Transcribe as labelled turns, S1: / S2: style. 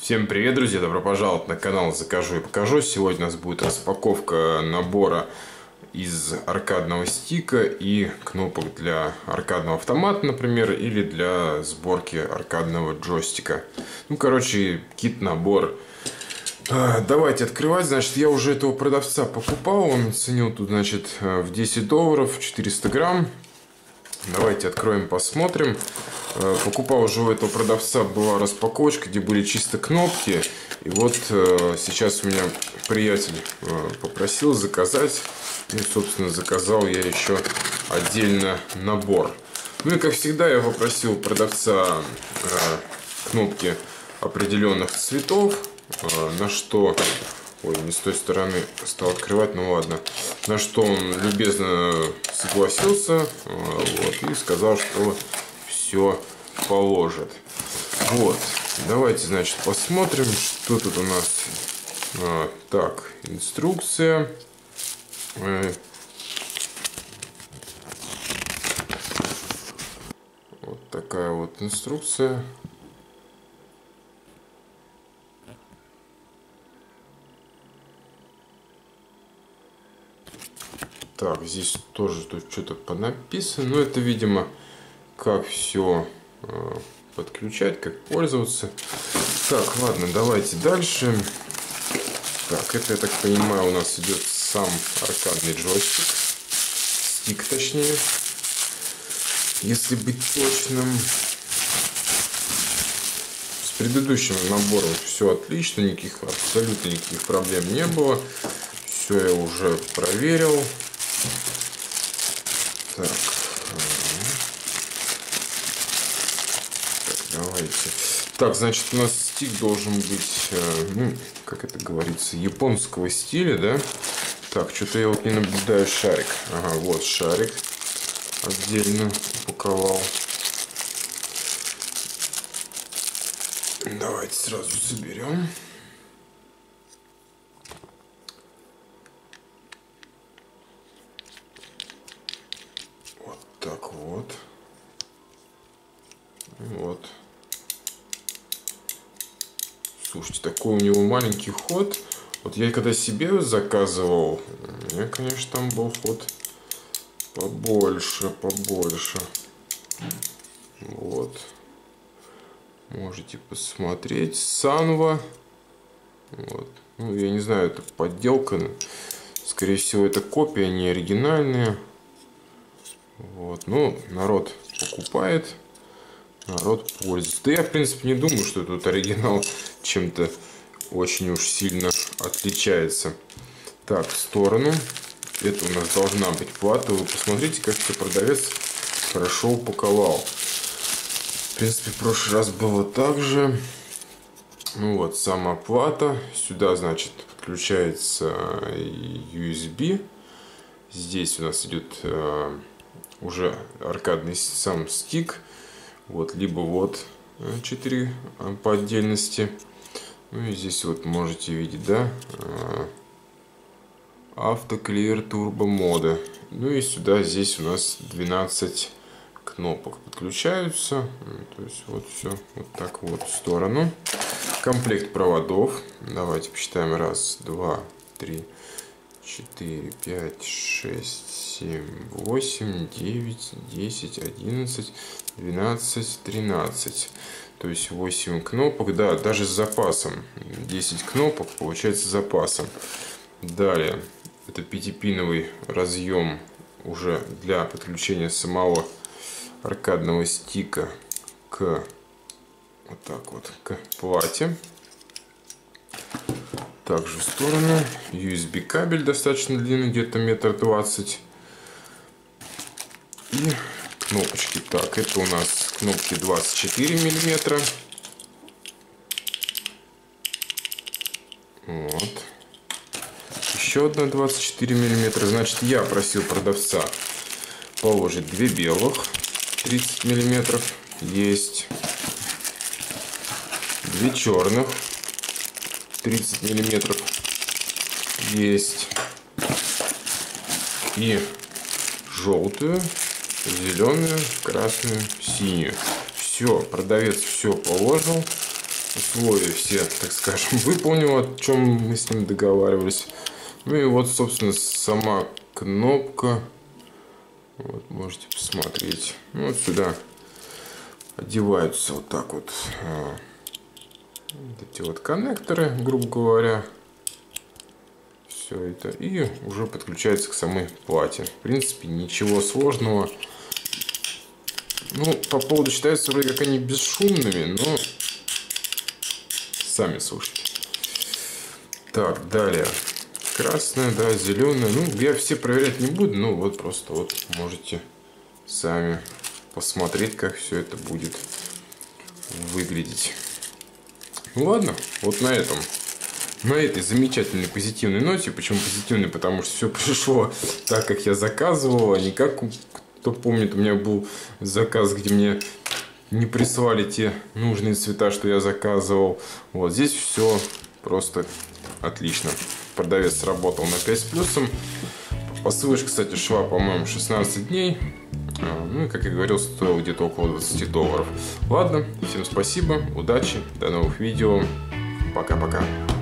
S1: Всем привет, друзья! Добро пожаловать на канал Закажу и покажу. Сегодня у нас будет распаковка набора из аркадного стика и кнопок для аркадного автомата, например, или для сборки аркадного джойстика. Кит-набор. Давайте открывать. Значит, я уже этого продавца покупал. Он ценил тут, значит, в $10, 400 грамм. Давайте откроем, посмотрим. Покупал уже у этого продавца, была распаковочка, где были чисто кнопки. И вот сейчас у меня приятель попросил заказать. И, собственно, заказал я еще отдельно набор. Ну и, как всегда, я попросил продавца кнопки определенных цветов. На что... Ой, не с той стороны стал открывать, ну ладно. На что он любезно согласился, вот, и сказал, что все положит. Вот, давайте, значит, посмотрим, что тут у нас. Так, инструкция. Вот такая вот инструкция. Так, здесь тоже тут что-то понаписано, но это, видимо, как все подключать, как пользоваться. Так, ладно, давайте дальше. Так, это, я так понимаю, у нас идет сам аркадный джойстик. Стик, точнее. Если быть точным. С предыдущим набором все отлично, абсолютно никаких проблем не было. Все я уже проверил. Так, давайте. Так, значит, у нас стик должен быть, ну, как это говорится, японского стиля, да? Так, что-то я вот не наблюдаю шарик. Ага, вот шарик отдельно упаковал. Давайте сразу соберем. Так вот. Вот. Слушайте, такой у него маленький ход. Вот я когда себе заказывал, у меня, конечно, там был ход побольше. Вот. Можете посмотреть. Санва. Вот. Ну, я не знаю, это подделка. Скорее всего, это копия, не оригинальная. Вот, ну, народ покупает, народ пользуется. Да я, в принципе, не думаю, что тут оригинал чем-то очень уж сильно отличается. Так, в сторону. Это у нас должна быть плата. Вы посмотрите, как это продавец хорошо упаковал. В принципе, в прошлый раз было так же. Ну вот, сама плата. Сюда, значит, подключается USB. Здесь у нас идет... уже аркадный сам стик, вот, либо вот 4 по отдельности. Ну и здесь вот можете видеть, да, автоклир турбо мода. Ну и сюда здесь у нас 12 кнопок подключаются. То есть вот все вот так вот в сторону. Комплект проводов. Давайте посчитаем. 1, 2, 3, 4, 5, 6, 7, 8, 9, 10, 11, 12, 13. То есть 8 кнопок. Да, даже с запасом. 10 кнопок получается с запасом. Далее. Это 5-пиновый разъем уже для подключения самого аркадного стика к вот так вот к плате. Также в сторону USB кабель достаточно длинный, где-то 1,20 м. И кнопочки. Так, это у нас кнопки 24 миллиметра. Вот. Еще одна 24 миллиметра. Значит, я просил продавца положить 2 белых 30 миллиметров. Есть. 2 черных 30 миллиметров есть, и желтую, зеленую, красную, синюю. Все, продавец все положил. условия все, так скажем, выполнил, о чем мы с ним договаривались. Ну и вот, собственно, сама кнопка. Вот, можете посмотреть. Ну, вот сюда одеваются вот так вот эти вот коннекторы, грубо говоря. Все это. И уже подключается к самой плате. В принципе, ничего сложного. Ну, по поводу считается вроде как они бесшумными, но сами слушайте. Так, далее. Красная, да, зеленая. Ну, я все проверять не буду, но вот просто вот можете сами посмотреть, как все это будет выглядеть. Ну ладно, вот на этой замечательной позитивной ноте. Почему позитивной? Потому что все пришло так, как я заказывал, а не как, кто помнит, у меня был заказ, где мне не прислали те нужные цвета, что я заказывал. Вот здесь все просто отлично. Продавец сработал на 5 с плюсом. Посылочка, кстати, шла, по-моему, 16 дней. Ну и, как я говорил, стоило где-то около $20. Ладно, всем спасибо, удачи, до новых видео. Пока-пока.